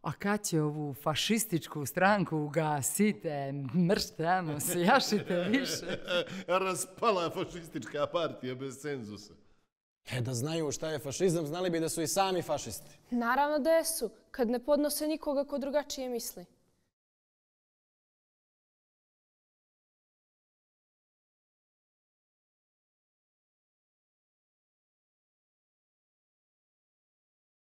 A kad će ovu fašističku stranku ugasite, mrštamo se, jašite više. Raspala fašistička partija bez cenzusa. Da znaju šta je fašizam, znali bi da su i sami fašisti. Naravno da jesu, kad ne podnose nikoga ko drugačije misli.